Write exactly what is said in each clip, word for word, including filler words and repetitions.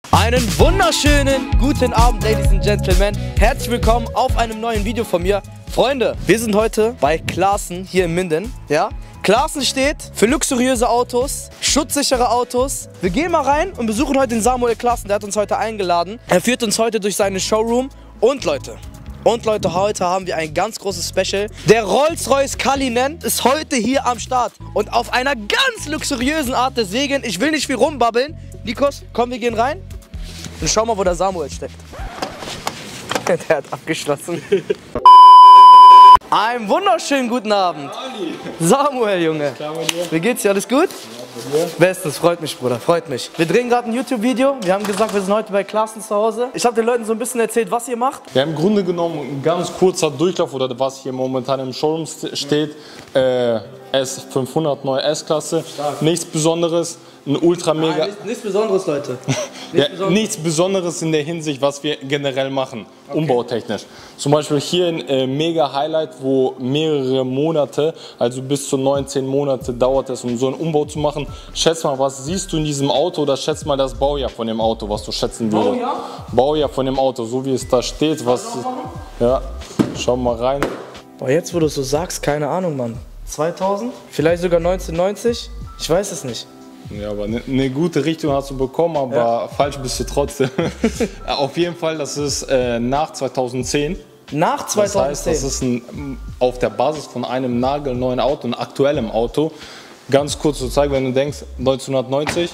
Einen wunderschönen guten Abend, Ladies and Gentlemen. Herzlich willkommen auf einem neuen Video von mir. Freunde, wir sind heute bei Claassen hier in Minden. Ja? Claassen steht für luxuriöse Autos, schutzsichere Autos. Wir gehen mal rein und besuchen heute den Samuel Claassen. Der hat uns heute eingeladen. Er führt uns heute durch seine Showroom. Und Leute, und Leute, heute haben wir ein ganz großes Special. Der Rolls-Royce Cullinan ist heute hier am Start. Und auf einer ganz luxuriösen Art, deswegen, ich will nicht viel rumbabbeln. Nikos, komm, wir gehen rein. Und schau mal, wo der Samuel steckt. Der hat abgeschlossen. Einen wunderschönen guten Abend. Samuel, Junge. Wie geht's dir? Alles gut? Ja, Bestes, freut mich, Bruder, freut mich. Wir drehen gerade ein YouTube-Video. Wir haben gesagt, wir sind heute bei Claassen zu Hause. Ich habe den Leuten so ein bisschen erzählt, was ihr macht. Ja, im Grunde genommen ein ganz kurzer Durchlauf, oder was hier momentan im Showroom steht. Äh, S fünfhundert, neue S-Klasse. Nichts Besonderes. Ein ultra mega. Nein, nichts, nichts Besonderes, Leute. Nichts, ja, Besonderes. nichts Besonderes in der Hinsicht, was wir generell machen, okay. Umbautechnisch. Zum Beispiel hier ein äh, mega Highlight, wo mehrere Monate, also bis zu neunzehn Monate dauert es, um so einen Umbau zu machen. Schätz mal, was siehst du in diesem Auto, oder schätz mal das Baujahr von dem Auto, was du schätzen würdest. Baujahr? Baujahr von dem Auto, so wie es da steht. Was, ja, schau mal rein. Boah, jetzt, wo du es so sagst, keine Ahnung, Mann. zweitausend? Vielleicht sogar neunzehnhundertneunzig? Ich weiß es nicht. Ja, aber eine ne gute Richtung hast du bekommen, aber ja. Falsch bist du trotzdem. Auf jeden Fall, das ist äh, nach zweitausendzehn. Nach zweitausendzehn? Das heißt, das ist ein, auf der Basis von einem nagelneuen Auto, einem aktuellen Auto. Ganz kurz zu zeigen, wenn du denkst, neunzehnhundertneunzig,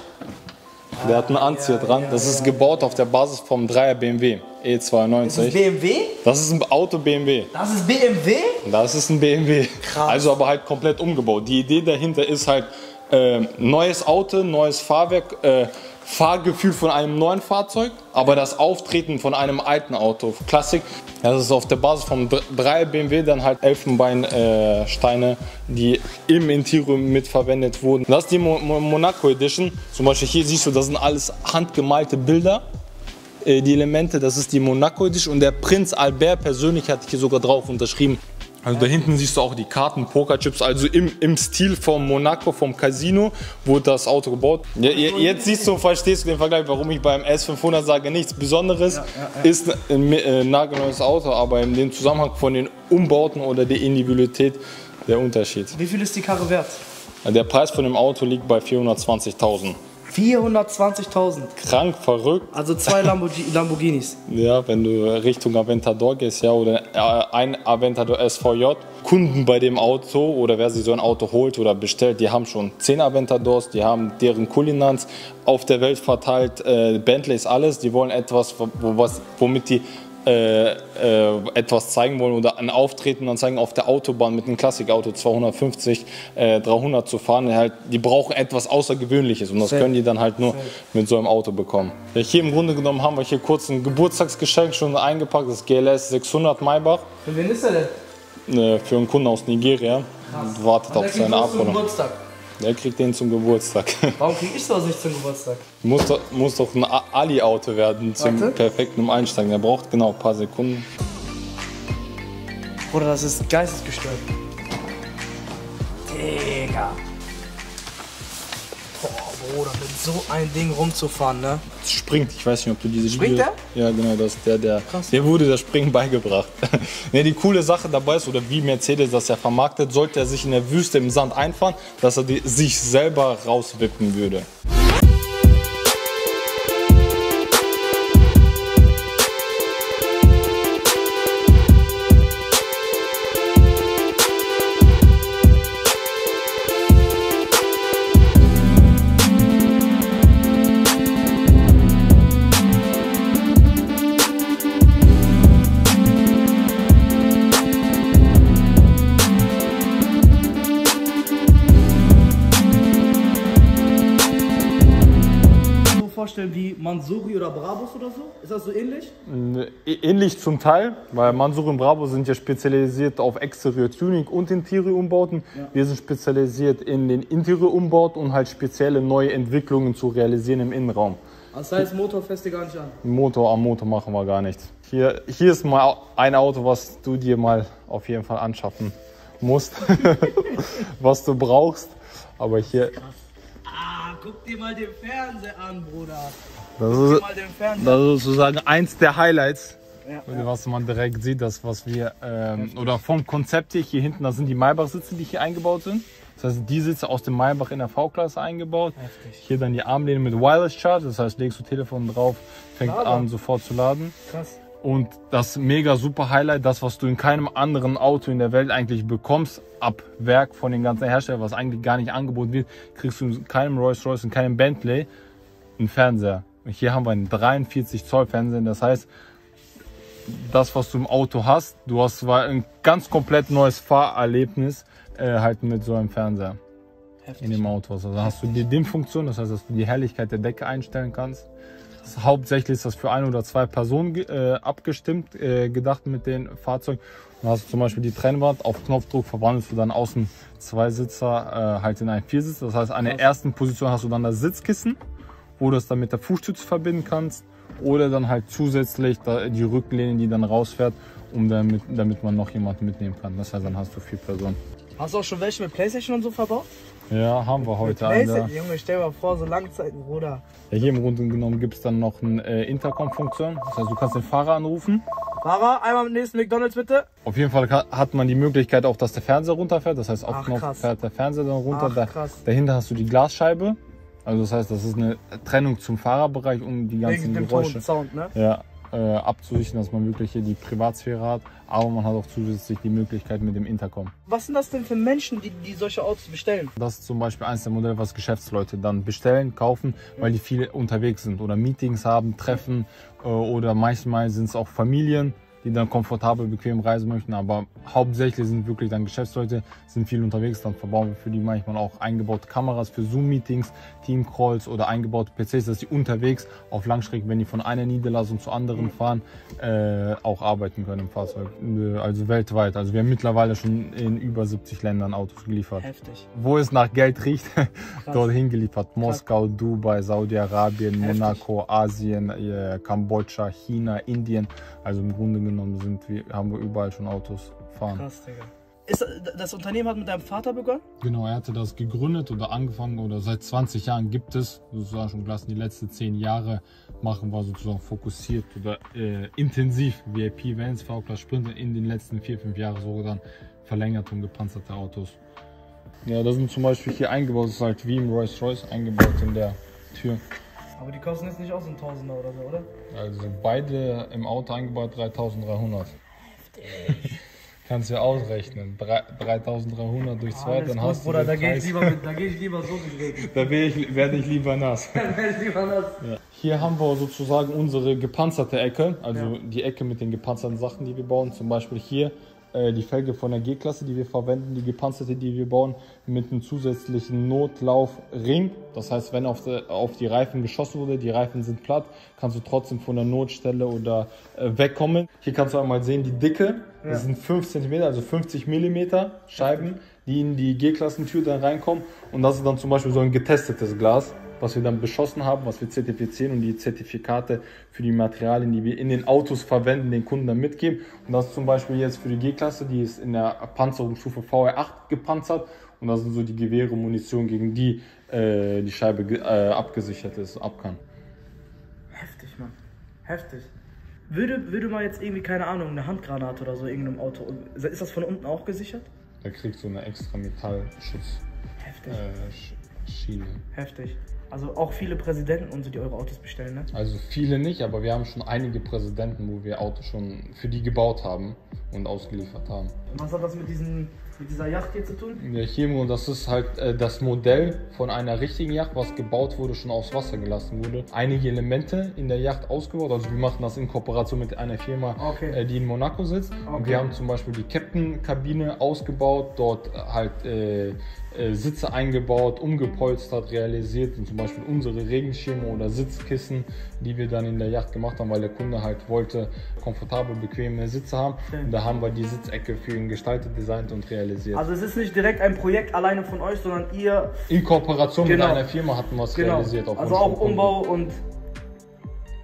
ah, der hat einen Anzieher ja, dran. Ja, das ja. ist gebaut auf der Basis vom Dreier B M W E zweiundneunzig. Das ist B M W? Das ist ein Auto B M W. Das ist B M W? Das ist ein B M W. Krass. Also aber halt komplett umgebaut. Die Idee dahinter ist halt, Äh, neues Auto, neues Fahrwerk, äh, Fahrgefühl von einem neuen Fahrzeug, aber das Auftreten von einem alten Auto. Klassik, das ist auf der Basis vom Dreier B M W dann halt Elfenbeinsteine, äh, die im Interieur mitverwendet wurden. Das ist die Mo Mo Monaco Edition. Zum Beispiel hier siehst du, das sind alles handgemalte Bilder. Äh, die Elemente, das ist die Monaco Edition, und der Prinz Albert persönlich hat hier sogar drauf unterschrieben. Also da hinten siehst du auch die Karten, Pokerchips, also im, im Stil vom Monaco, vom Casino wurde das Auto gebaut. Ja, jetzt siehst du und verstehst du den Vergleich, warum ich beim S fünfhundert sage, nichts Besonderes, ja, ja, ja. Ist ein äh, nagelneues Auto, aber in dem Zusammenhang von den Umbauten oder der Individualität der Unterschied. Wie viel ist die Karre wert? Der Preis von dem Auto liegt bei vierhundertzwanzigtausend. vierhundertzwanzigtausend. Krank, verrückt. Also zwei Lamborghinis. Ja, wenn du Richtung Aventador gehst, ja, oder ein Aventador S V J. Kunden bei dem Auto, oder wer sich so ein Auto holt oder bestellt, die haben schon zehn Aventadors, die haben deren Cullinans auf der Welt verteilt, äh, Bentleys, alles. Die wollen etwas, wo, was, womit die Äh, äh, etwas zeigen wollen oder ein Auftreten dann zeigen, auf der Autobahn mit einem Klassikauto zweihundertfünfzig, äh, dreihundert zu fahren. Halt, die brauchen etwas Außergewöhnliches, und das Sehr. können die dann halt nur Sehr. mit so einem Auto bekommen. Ja, hier im Grunde genommen haben wir hier kurz ein Geburtstagsgeschenk schon eingepackt, das G L S sechshundert Maybach. Für wen ist er denn? Äh, für einen Kunden aus Nigeria. Krass. Wartet auf seine Abholung. Der kriegt den zum Geburtstag. Warum krieg ich das nicht zum Geburtstag? Muss doch, muss doch ein Ali-Auto werden zum Warte. perfekten Einsteigen. Der braucht genau ein paar Sekunden. Bruder, das ist geistesgestört. Digga. Boah, Bruder, mit so ein Ding rumzufahren, ne? Das springt, ich weiß nicht, ob du diese... Springt der? Ja, genau, das ist der, der... Krass. Der wurde das Springen beigebracht. Ne, die coole Sache dabei ist, oder wie Mercedes das ja vermarktet, sollte er sich in der Wüste im Sand einfahren, dass er die, sich selber rauswippen würde. Vorstellen wie Mansouri oder Brabus oder so? Ist das so ähnlich? Ähnlich zum Teil, weil Mansouri und Brabus sind ja spezialisiert auf Exterior-Tuning und Interior-Umbauten. Ja. Wir sind spezialisiert in den Interior-Umbauten und halt spezielle neue Entwicklungen zu realisieren im Innenraum. Das heißt, Motor fässt ihr gar nicht an? Motor am Motor machen wir gar nichts. Hier, hier ist mal ein Auto, was du dir mal auf jeden Fall anschaffen musst, was du brauchst. Aber hier... Krass. Ah, guck dir mal den Fernseher an, Bruder. Das ist, das ist sozusagen eins der Highlights, ja, ja. was man direkt sieht, das was wir, ähm, oder vom Konzept hier, hier hinten, das sind die Maybach-Sitze, die hier eingebaut sind. Das heißt, die Sitze aus dem Maybach in der V-Klasse eingebaut. Heftig. Hier dann die Armlehne mit Wireless Charge, das heißt, legst du Telefon drauf, fängt Lader. an sofort zu laden. Krass. Und das mega super Highlight, das was du in keinem anderen Auto in der Welt eigentlich bekommst, ab Werk von den ganzen Herstellern, was eigentlich gar nicht angeboten wird, kriegst du in keinem Rolls-Royce, in keinem Bentley einen Fernseher. Hier haben wir einen dreiundvierzig Zoll Fernseher, das heißt, das was du im Auto hast, du hast zwar ein ganz komplett neues Fahrerlebnis äh, halt mit so einem Fernseher. Heftig. In dem Auto. Also hast du die Dimmfunktion, das heißt, dass du die Helligkeit der Decke einstellen kannst. Das ist, hauptsächlich ist das für ein oder zwei Personen äh, abgestimmt, äh, gedacht mit den Fahrzeugen. Dann hast du zum Beispiel die Trennwand, auf Knopfdruck verwandelst du dann außen zwei Sitzer äh, halt in einen Viersitzer. Das heißt, an der ersten Position hast du dann das Sitzkissen, wo du es dann mit der Fußstütze verbinden kannst, oder dann halt zusätzlich die Rücklehne, die dann rausfährt, um damit, damit man noch jemanden mitnehmen kann. Das heißt, dann hast du vier Personen. Hast du auch schon welche mit PlayStation und so verbaut? Ja, haben wir heute einen. Junge, stell dir mal vor, so Langzeiten, Bruder. Ja, hier im Grunde genommen gibt es dann noch eine äh, Intercom-Funktion. Das heißt, du kannst den Fahrer anrufen. Fahrer, einmal mit nächsten McDonalds bitte. Auf jeden Fall hat man die Möglichkeit auch, dass der Fernseher runterfährt. Das heißt, auf Knopf fährt der Fernseher dann runter. Ach, da, dahinter hast du die Glasscheibe. Also das heißt, das ist eine Trennung zum Fahrerbereich, um die ganzen Wegen Geräusche Sound, ne? ja, äh, abzusichern, dass man wirklich hier die Privatsphäre hat. Aber man hat auch zusätzlich die Möglichkeit mit dem Intercom. Was sind das denn für Menschen, die, die solche Autos bestellen? Das ist zum Beispiel eins der Modelle, was Geschäftsleute dann bestellen, kaufen, weil die viele unterwegs sind oder Meetings haben, Treffen äh, oder manchmal sind es auch Familien, die dann komfortabel, bequem reisen möchten, aber hauptsächlich sind wirklich dann Geschäftsleute, sind viel unterwegs, dann verbauen wir für die manchmal auch eingebaute Kameras für Zoom-Meetings, Team-Calls oder eingebaute P Cs, dass sie unterwegs auf Langstrecken, wenn die von einer Niederlassung zur anderen fahren, äh, auch arbeiten können im Fahrzeug, also weltweit. Also wir haben mittlerweile schon in über siebzig Ländern Autos geliefert. Heftig. Wo es nach Geld riecht, dorthin geliefert. Moskau, Dubai, Saudi-Arabien, Monaco, Asien, äh, Kambodscha, China, Indien, also im Grunde genommen sind wir, haben wir überall schon Autos fahren. Krass, Digga. Ist, das Unternehmen hat mit deinem Vater begonnen? Genau, er hatte das gegründet oder angefangen oder seit zwanzig Jahren gibt es, sozusagen schon gelassen, die letzten zehn Jahre machen wir sozusagen fokussiert oder äh, intensiv V I P-Vans, V-Class Sprinter in den letzten vier, fünf Jahren so dann verlängerte und gepanzerte Autos. Ja, das sind zum Beispiel hier eingebaut, das ist halt wie im Rolls-Royce eingebaut in der Tür. Aber die kosten jetzt nicht auch so ein Tausender oder so, oder? Also beide im Auto eingebaut dreitausenddreihundert. Heftig. Kannst du ja ausrechnen. dreitausenddreihundert durch zwei, ah, dann hast gut, du Bruder, da gehe ich, geh ich lieber so nicht Da ich, werde ich lieber nass. Dann werde ich lieber nass. Ja. Hier haben wir sozusagen unsere gepanzerte Ecke, also ja. die Ecke mit den gepanzerten Sachen, die wir bauen. Zum Beispiel hier äh, die Felge von der G-Klasse, die wir verwenden, die gepanzerte, die wir bauen, mit einem zusätzlichen Notlaufring. Das heißt, wenn auf, der, auf die Reifen geschossen wurde, die Reifen sind platt, kannst du trotzdem von der Notstelle oder äh, wegkommen. Hier kannst du einmal sehen, die Dicke, ja. das sind fünf Zentimeter, also fünfzig Millimeter Scheiben, die in die G-Klassentür dann reinkommen. Und das ist dann zum Beispiel so ein getestetes Glas, was wir dann beschossen haben, was wir zertifizieren und die Zertifikate für die Materialien, die wir in den Autos verwenden, den Kunden dann mitgeben. Und das ist zum Beispiel jetzt für die G-Klasse, die ist in der Panzerungsstufe V R acht gepanzert. Und das sind so die Gewehre, Munition, gegen die äh, die Scheibe äh, abgesichert ist, ab kann. Heftig, Mann. Heftig. Würde, würde man jetzt irgendwie, keine Ahnung, eine Handgranate oder so in irgendeinem Auto, ist das von unten auch gesichert? Da kriegst du eine extra Metallschutz. Heftig. Äh, Schiene. Heftig. Also auch viele Präsidenten und so, die eure Autos bestellen, ne? Also viele nicht, aber wir haben schon einige Präsidenten, wo wir Autos schon für die gebaut haben und ausgeliefert haben. Und was hat das mit, diesen, mit dieser Yacht hier zu tun? Ja, hier im Grunde, das ist halt äh, das Modell von einer richtigen Yacht, was gebaut wurde, schon aufs Wasser gelassen wurde. Einige Elemente in der Yacht ausgebaut, also wir machen das in Kooperation mit einer Firma, okay. äh, die in Monaco sitzt. Okay. Und wir haben zum Beispiel die Captain-Kabine ausgebaut, dort halt äh, äh, Sitze eingebaut, umgepolstert, realisiert und zum Beispiel unsere Regenschirme oder Sitzkissen, die wir dann in der Yacht gemacht haben, weil der Kunde halt wollte komfortable, bequeme Sitze haben. Und da haben wir die Sitzecke für ihn gestaltet, designt und realisiert. Also es ist nicht direkt ein Projekt alleine von euch, sondern ihr... In Kooperation genau. mit einer Firma hatten wir es genau. realisiert. Auf also auch Umbau und...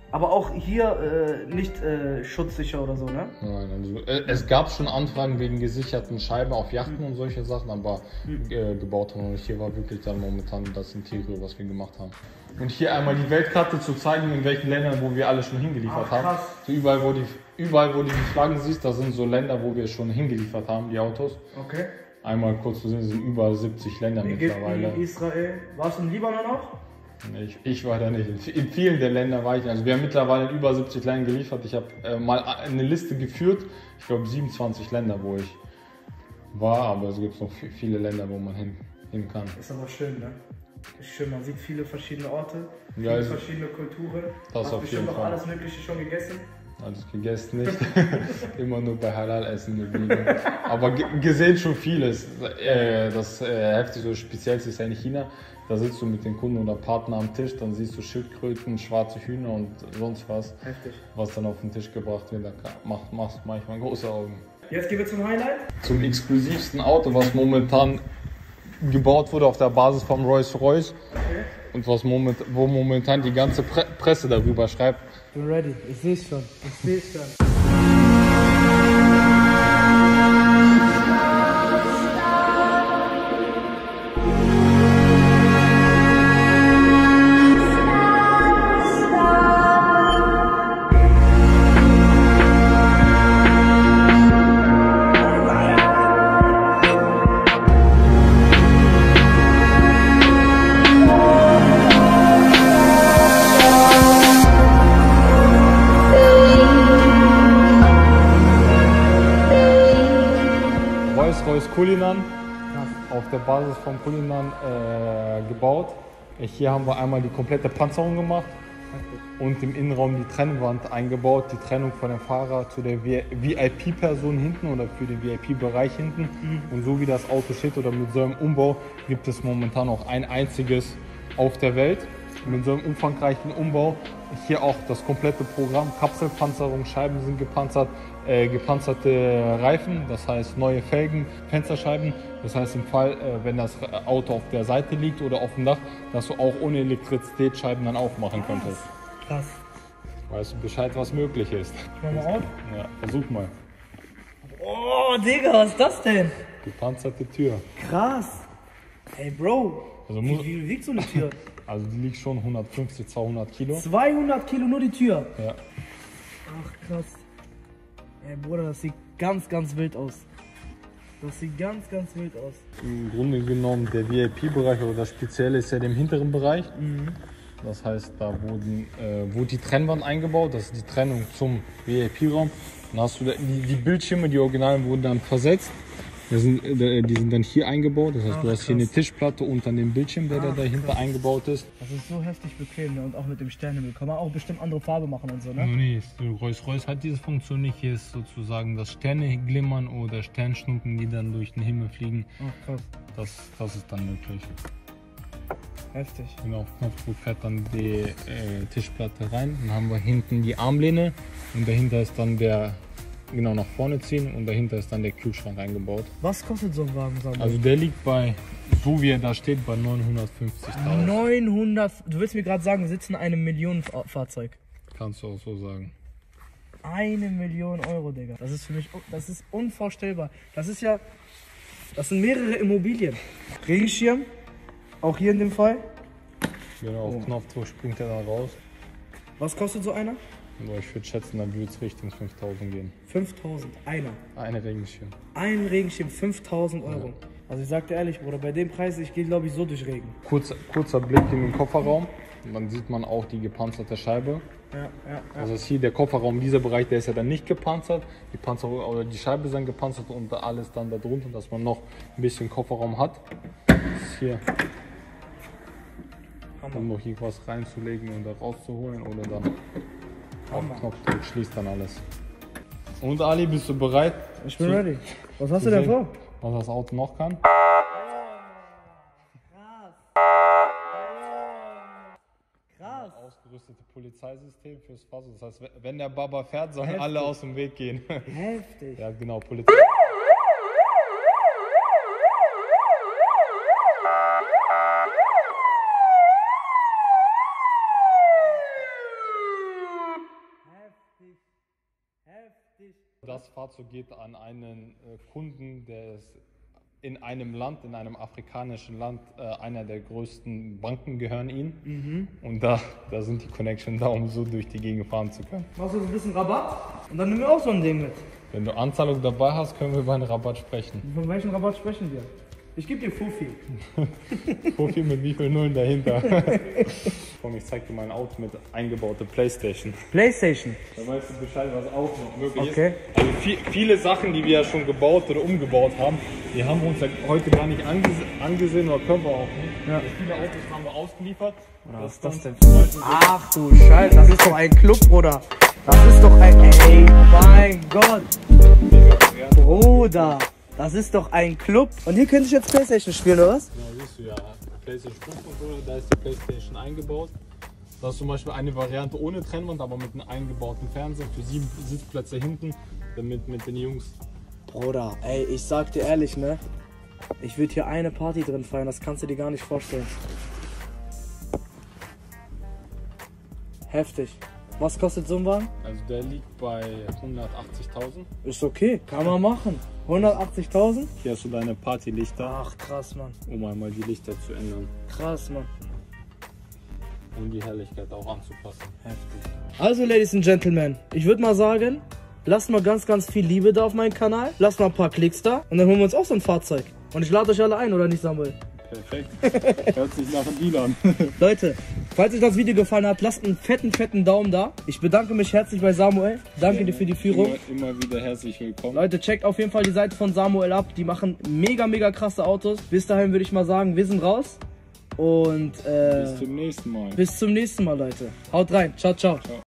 Aber auch hier äh, nicht äh, schutzsicher oder so, ne? Nein, also, äh, es gab schon Anfragen wegen gesicherten Scheiben auf Yachten mhm. und solche Sachen, aber mhm. äh, gebaut haben wir nicht. Hier war wirklich dann momentan das Interieur, was wir gemacht haben. Und hier einmal die Weltkarte zu zeigen, in welchen Ländern, wo wir alle schon hingeliefert Ach, haben. So überall, wo die, überall, wo du die Flaggen siehst, das sind so Länder, wo wir schon hingeliefert haben, die Autos. Okay. Einmal kurz zu sehen, es sind über siebzig Länder Ägypten, mittlerweile. Israel. Warst du in Libanon auch? Ich, ich war da nicht. In vielen der Länder war ich nicht. Also wir haben mittlerweile in über siebzig Ländern geliefert. Ich habe äh, mal eine Liste geführt. Ich glaube siebenundzwanzig Länder, wo ich war. Aber es gibt noch viele Länder, wo man hin, hin kann. Ist aber schön, ne? Ist schön. Man sieht viele verschiedene Orte, viele ja, also verschiedene Kulturen. Das Hast auf bestimmt jeden auch Fall. Alles Mögliche schon gegessen? Alles gegessen nicht. Immer nur bei Halal essen geblieben. Aber gesehen schon vieles. Äh, das äh, heftig so Speziellste ist ja in China. Da sitzt du mit den Kunden oder Partner am Tisch, dann siehst du Schildkröten, schwarze Hühner und sonst was. Heftig. Was dann auf den Tisch gebracht wird, da machst, machst manchmal große Augen. Jetzt gehen wir zum Highlight. Zum exklusivsten Auto, was momentan gebaut wurde auf der Basis vom Rolls-Royce. Okay. Und was moment, wo momentan die ganze Pre Presse darüber schreibt. Bin ready, ich sehe es schon, ich sehe es schon. Cullinan, auf der Basis von Cullinan äh, gebaut. Hier haben wir einmal die komplette Panzerung gemacht und im Innenraum die Trennwand eingebaut, die Trennung von dem Fahrer zu der V I P-Person hinten oder für den V I P-Bereich hinten. Mhm. Und so wie das Auto steht oder mit so einem Umbau gibt es momentan auch ein einziges auf der Welt. Mit so einem umfangreichen Umbau. Hier auch das komplette Programm, Kapselpanzerung, Scheiben sind gepanzert, äh, gepanzerte Reifen, das heißt neue Felgen, Fensterscheiben. Das heißt im Fall, äh, wenn das Auto auf der Seite liegt oder auf dem Dach, dass du auch ohne Elektrizität Scheiben dann aufmachen könntest. Krass. Weißt du Bescheid, was möglich ist. Ich mach mal auf. Ja, versuch mal. Oh, Digga, was ist das denn? Gepanzerte Tür. Krass. Ey, Bro, also wie viel wiegt so eine Tür? Also die liegt schon hundertfünfzig, zweihundert Kilo. zweihundert Kilo nur die Tür? Ja. Ach krass. Ey Bruder, das sieht ganz, ganz wild aus. Das sieht ganz, ganz wild aus. Im Grunde genommen der V I P-Bereich oder das Spezielle ist ja im hinteren Bereich. Mhm. Das heißt, da wurden, äh, wurde die Trennwand eingebaut, das ist die Trennung zum V I P-Raum. Dann hast du da, die, die Bildschirme, die Originalen wurden dann versetzt. Die sind, die sind dann hier eingebaut, das heißt, Ach, du hast krass. Hier eine Tischplatte und dann den Bildschirm, der Ach, da dahinter krass. eingebaut ist. Das ist so heftig bequem, ne? Und auch mit dem Sternenhimmel. Kann man auch bestimmt andere Farbe machen und so, ne? Nee, Rolls-Royce hat diese Funktion nicht. Hier ist sozusagen das Sterneglimmern oder Sternschnuppen, die dann durch den Himmel fliegen. Ach krass. Das, das ist dann möglich. Heftig. Genau, auf Knopfdruck fährt dann die äh, Tischplatte rein. Dann haben wir hinten die Armlehne und dahinter ist dann der genau nach vorne ziehen und dahinter ist dann der Kühlschrank eingebaut. Was kostet so ein Wagen? Also der liegt bei, so wie er da steht, bei neunhundertfünfzigtausend. neunhundert, du willst mir gerade sagen, wir sitzen in einem Millionenfahrzeug. Kannst du auch so sagen. Eine Million Euro, Digga. Das ist für mich, das ist unvorstellbar. Das ist ja, das sind mehrere Immobilien. Regenschirm, auch hier in dem Fall. Genau, auf oh. Knopfdruck springt er dann raus. Was kostet so einer? Ich würde schätzen, dann würde es Richtung fünftausend gehen. fünftausend, einer? Eine Regenschirm. Ein Regenschirm, fünftausend Euro. Ja. Also ich sag dir ehrlich, Bruder, bei dem Preis, ich gehe glaube ich so durch Regen. Kurzer, kurzer Blick in den Kofferraum, und dann sieht man auch die gepanzerte Scheibe. Ja, ja, ja. Also hier der Kofferraum, dieser Bereich, der ist ja dann nicht gepanzert. Die Panzerung oder die Scheibe ist dann gepanzert und alles dann da drunter, dass man noch ein bisschen Kofferraum hat. Das ist hier. Hammer. Um noch irgendwas reinzulegen und da rauszuholen oder dann auf Knopfdruck schließt dann alles. Und Ali, bist du bereit? Ich bin ready. Was hast du denn vor? Was das Auto noch kann? Krass. Krass. Ausgerüstete Polizeisystem fürs Fahrzeug. Das heißt, wenn der Baba fährt, sollen Heftig. alle aus dem Weg gehen. Heftig. Ja, genau. Polizei. das Fahrzeug geht an einen äh, Kunden, der ist in einem Land, in einem afrikanischen Land, äh, einer der größten Banken gehören ihnen. Mhm. Und da, da sind die Connections da, um so durch die Gegend fahren zu können. Machst du so ein bisschen Rabatt? Und dann nehmen wir auch so ein Ding mit. Wenn du Anzahlung dabei hast, können wir über einen Rabatt sprechen. Von welchem Rabatt sprechen wir? Ich gebe dir Fufi. Fufi mit wie viel Nullen dahinter? Komm, ich zeig dir mein Auto mit eingebauter Playstation. Playstation? Da weißt du Bescheid, was auch noch möglich okay. ist. Also viel, viele Sachen, die wir ja schon gebaut oder umgebaut haben, die haben wir uns ja heute gar nicht anges angesehen oder können wir auch nicht. Ja. Viele Autos haben wir ausgeliefert. Oder was ist das denn? Ach du Scheiße, das ist doch ein Club, Bruder. Das ist doch ein... Ey, mein Gott. Bruder. Das ist doch ein Club. Und hier könnte ich jetzt Playstation spielen, oder was? Ja, siehst du ja. Playstation fünf Controller, da ist die Playstation eingebaut. Das ist zum Beispiel eine Variante ohne Trennwand, aber mit einem eingebauten Fernseher für sieben Sitzplätze hinten, damit mit den Jungs. Bruder, ey, ich sag dir ehrlich, ne? Ich würde hier eine Party drin feiern, das kannst du dir gar nicht vorstellen. Heftig. Was kostet so ein Wagen? Also der liegt bei hundertachtzigtausend. Ist okay, kann man machen. hundertachtzigtausend? Hier hast du deine Partylichter. Ach krass, Mann. Um einmal die Lichter zu ändern. Krass, Mann. Um die Helligkeit auch anzupassen. Heftig. Also, Ladies and Gentlemen, ich würde mal sagen, lasst mal ganz, ganz viel Liebe da auf meinen Kanal. Lasst mal ein paar Klicks da und dann holen wir uns auch so ein Fahrzeug. Und ich lade euch alle ein, oder nicht, Samuel? Perfekt. Hört sich nach einem Deal an. Leute, falls euch das Video gefallen hat, lasst einen fetten, fetten Daumen da. Ich bedanke mich herzlich bei Samuel. Danke ja, dir für die Führung. Immer, immer wieder herzlich willkommen. Leute, checkt auf jeden Fall die Seite von Samuel ab. Die machen mega, mega krasse Autos. Bis dahin würde ich mal sagen, wir sind raus. Und äh, bis zum nächsten Mal. Bis zum nächsten Mal, Leute. Haut rein. Ciao, ciao. Ciao.